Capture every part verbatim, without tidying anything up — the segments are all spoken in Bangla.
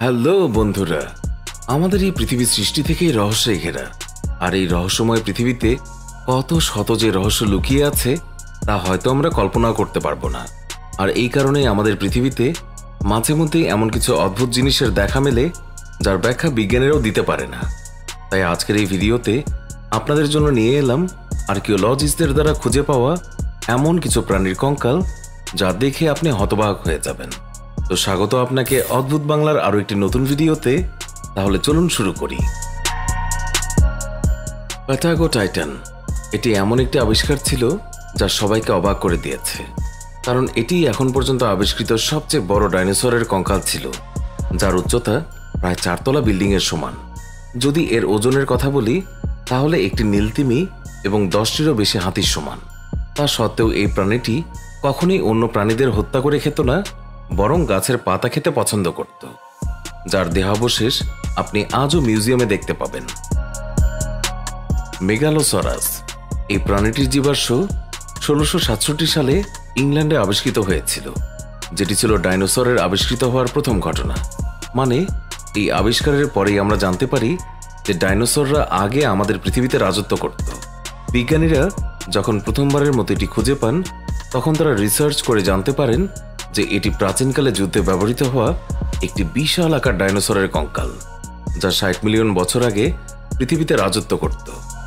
হ্যালো বন্ধুরা, আমাদের এই পৃথিবীর সৃষ্টি থেকেই রহস্যে ঘেরা। আর এই রহস্যময় পৃথিবীতে কত শত যে রহস্য লুকিয়ে আছে তা হয়তো আমরা কল্পনাও করতে পারবো না। আর এই কারণেই আমাদের পৃথিবীতে মাঝে মধ্যেই এমন কিছু অদ্ভুত জিনিসের দেখা মেলে যার ব্যাখ্যা বিজ্ঞানীরাও দিতে পারে না। তাই আজকের এই ভিডিওতে আপনাদের জন্য নিয়ে এলাম আর্কিওলজিস্টদের দ্বারা খুঁজে পাওয়া এমন কিছু প্রাণীর কঙ্কাল যা দেখে আপনি হতবাক হয়ে যাবেন। তো স্বাগত আপনাকে অদ্ভুত বাংলার আরো একটি নতুন ভিডিওতে। তাহলে চলুন শুরু করি। প্যাটাগো টাইটান এটি এমন একটি আবিষ্কার ছিল যা সবাইকে অবাক করে দিয়েছে, কারণ এটি এখন পর্যন্ত আবিষ্কৃত সবচেয়ে বড় ডাইনোসরের কঙ্কাল ছিল, যার উচ্চতা প্রায় চারতলা বিল্ডিং এর সমান। যদি এর ওজনের কথা বলি তাহলে একটি নীলতিমি এবং দশটিরও বেশি হাতির সমান। তা সত্ত্বেও এই প্রাণীটি কখনোই অন্য প্রাণীদের হত্যা করে খেত না, বরং গাছের পাতা খেতে পছন্দ করত, যার দেহাবশেষ আপনি আজও মিউজিয়ামে দেখতে পাবেন। মেগালোসরাস এই প্রাণীটির জীবাশ্ম ষোলোশো সাতষট্টি সালে ইংল্যান্ডে আবিষ্কৃত হয়েছিল, যেটি ছিল ডাইনোসরের আবিষ্কৃত হওয়ার প্রথম ঘটনা। মানে এই আবিষ্কারের পরেই আমরা জানতে পারি যে ডাইনোসররা আগে আমাদের পৃথিবীতে রাজত্ব করত। বিজ্ঞানীরা যখন প্রথমবারের মতো এটি খুঁজে পান তখন তারা রিসার্চ করে জানতে পারেন যে এটি প্রাচীনকালে যুদ্ধে ব্যবহৃত হওয়া একটি বিশাল আকার ডাইনোসরের কঙ্কাল, যা ষাট মিলিয়ন বছর আগে পৃথিবীতে রাজত্ব করত।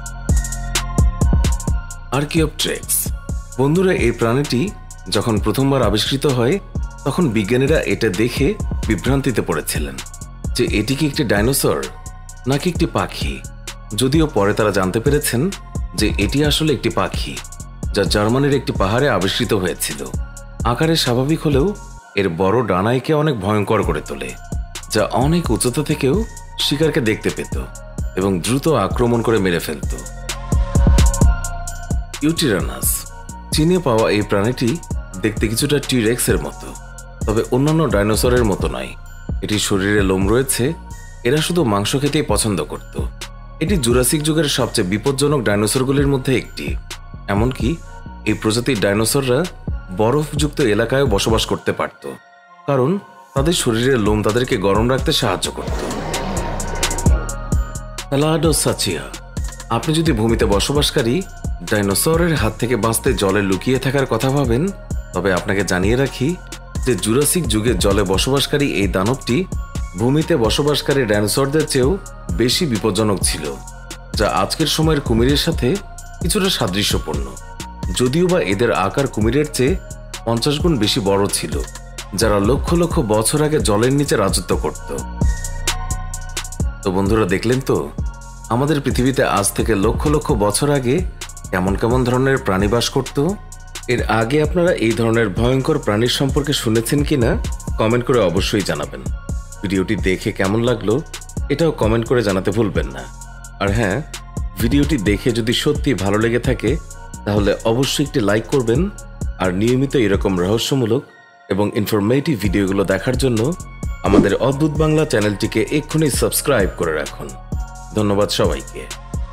আর্কিওপট্রেক্স বন্ধুরা, এই প্রাণীটি যখন প্রথমবার আবিষ্কৃত হয় তখন বিজ্ঞানীরা এটা দেখে বিভ্রান্তিতে পড়েছিলেন যে এটি কি একটি ডাইনোসর নাকি একটি পাখি। যদিও পরে তারা জানতে পেরেছেন যে এটি আসলে একটি পাখি, যা জার্মানির একটি পাহাড়ে আবিষ্কৃত হয়েছিল। আকারে স্বাভাবিক হলেও এর বড় ডানাইকে অনেক ভয়ঙ্কর করে তোলে, যা অনেক উচ্চতা থেকেও শিকারকে দেখতে পেত এবং দ্রুত আক্রমণ করে মেরে ফেলত। ইউটিরানাস চীনে পাওয়া এই প্রাণীটি দেখতে কিছুটা টিরেক্সের মতো, তবে অন্যান্য ডাইনোসরের মতো নয়। এটির শরীরে লোম রয়েছে, এরা শুধু মাংস খেতেই পছন্দ করত। এটি জুরাসিক যুগের সবচেয়ে বিপজ্জনক ডাইনোসরগুলির মধ্যে একটি। এমনকি এই প্রজাতির ডাইনোসররা বরফযুক্ত এলাকায় বসবাস করতে পারত, কারণ তাদের শরীরের লোম তাদেরকে গরম রাখতে সাহায্য করত। থ্যালাডোসাচিয়া আপনি যদি ভূমিতে বসবাসকারী ডাইনোসরের হাত থেকে বাঁচতে জলে লুকিয়ে থাকার কথা ভাবেন, তবে আপনাকে জানিয়ে রাখি যে জুরাসিক যুগে জলে বসবাসকারী এই দানবটি ভূমিতে বসবাসকারী ডাইনোসরদের চেয়েও বেশি বিপজ্জনক ছিল, যা আজকের সময়ের কুমিরের সাথে কিছুটা সাদৃশ্যপূর্ণ। যদিও বা এদের আকার কুমিরের চেয়ে পঞ্চাশ গুণ বেশি বড় ছিল, যারা লক্ষ লক্ষ বছর আগে জলের নিচে রাজত্ব করত। তো বন্ধুরা, দেখলেন তো আমাদের পৃথিবীতে আজ থেকে লক্ষ লক্ষ বছর আগে কেমন কেমন ধরনের প্রাণী বাস করত। এর আগে আপনারা এই ধরনের ভয়ঙ্কর প্রাণীর সম্পর্কে শুনেছেন কিনা কমেন্ট করে অবশ্যই জানাবেন। ভিডিওটি দেখে কেমন লাগলো এটাও কমেন্ট করে জানাতে ভুলবেন না। আর হ্যাঁ, ভিডিওটি দেখে যদি সত্যি ভালো লেগে থাকে তাহলে অবশ্যই একটি লাইক করবেন। আর নিয়মিত এরকম রহস্যমূলক এবং ইনফরমেটিভ ভিডিওগুলো দেখার জন্য আমাদের অদ্ভুত বাংলা চ্যানেলটিকে এক্ষুনি সাবস্ক্রাইব করে রাখুন। ধন্যবাদ সবাইকে।